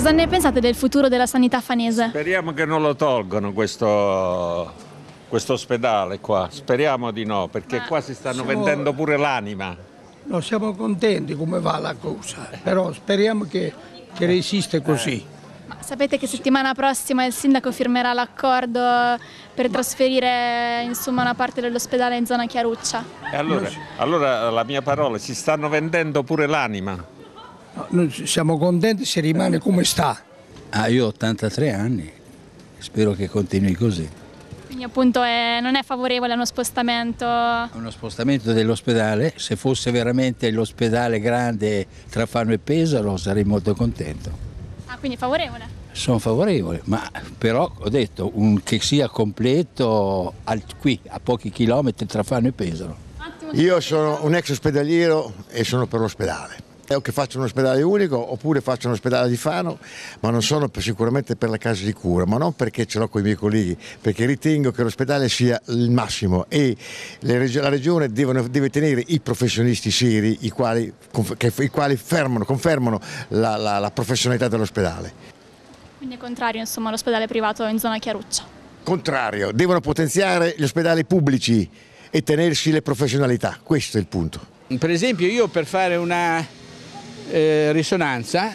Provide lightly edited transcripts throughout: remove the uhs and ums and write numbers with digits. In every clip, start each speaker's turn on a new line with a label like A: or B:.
A: Cosa ne pensate del futuro della sanità fanese?
B: Speriamo che non lo tolgono questo ospedale qua, speriamo di no, perché qua si stanno vendendo pure l'anima.
C: Non siamo contenti come va la cosa, però speriamo che resiste così.
A: Ma sapete che settimana prossima il sindaco firmerà l'accordo per trasferire insomma una parte dell'ospedale in zona Chiaruccia?
B: E allora la mia parola, si stanno vendendo pure l'anima.
C: No, noi siamo contenti se rimane come sta.
D: Io ho 83 anni, spero che continui così.
A: Quindi appunto non è favorevole a uno spostamento?
D: Uno spostamento dell'ospedale, se fosse veramente l'ospedale grande tra Fano e Pesaro sarei molto contento.
A: Ah, quindi favorevole?
D: Sono favorevole, ma però ho detto che sia completo qui a pochi chilometri tra Fano e Pesaro.
E: Io sono un ex ospedaliero e sono per l'ospedale. O che faccio un ospedale unico oppure faccio un ospedale di Fano, ma non sono sicuramente per la casa di cura, ma non perché ce l'ho con i miei colleghi, perché ritengo che l'ospedale sia il massimo e la regione deve tenere i professionisti seri, i quali confermano la professionalità dell'ospedale.
A: Quindi è contrario insomma all'ospedale privato in zona Chiaruccia?
E: Contrario, devono potenziare gli ospedali pubblici e tenersi le professionalità, questo è il punto.
F: Per esempio io per fare una risonanza,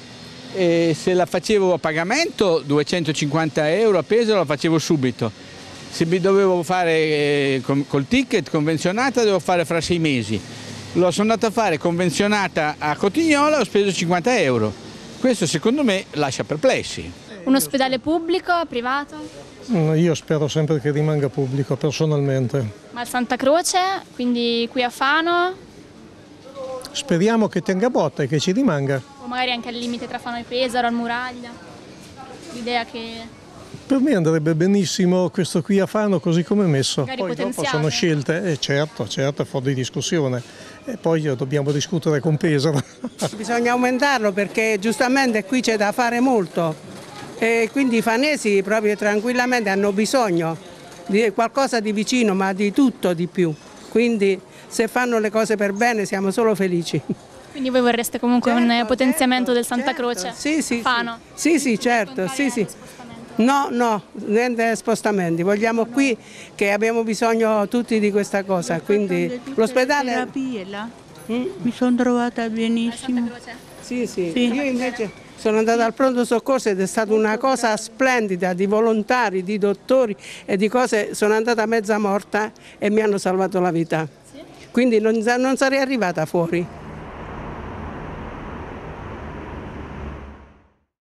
F: se la facevo a pagamento 250 euro a Pesaro la facevo subito, se mi dovevo fare col ticket convenzionata devo fare fra 6 mesi, sono andato a fare convenzionata a Cotignola e ho speso 50 euro, questo secondo me lascia perplessi.
A: Un ospedale pubblico, privato?
G: Io spero sempre che rimanga pubblico personalmente.
A: Ma il Santa Croce, quindi qui a Fano?
G: Speriamo che tenga botta e che ci rimanga.
A: O magari anche al limite tra Fano e Pesaro, al Muraglia? L'idea che...
G: Per me andrebbe benissimo questo qui a Fano così come è messo.
A: Magari
G: Poi dopo
A: potenziato.
G: sono scelte, certo, è fuori di discussione. E poi dobbiamo discutere con Pesaro.
H: Bisogna aumentarlo perché giustamente qui c'è da fare molto e quindi i fanesi proprio tranquillamente hanno bisogno di qualcosa di vicino, ma di tutto di più. Quindi se fanno le cose per bene siamo solo felici.
A: Quindi voi vorreste comunque un potenziamento del Santa
H: certo.
A: Croce?
H: Sì,
A: Fano?
H: Sì, certo. Sì. No, niente spostamenti. Vogliamo qui che abbiamo bisogno tutti di questa cosa. Quindi l'ospedale...
I: terapie là. Mi sono trovata benissimo.
H: Sì. Io invece sono andata al pronto soccorso ed è stata una cosa splendida di volontari, di dottori e di cose. Sono andata mezza morta e mi hanno salvato la vita. Quindi non sarei arrivata fuori.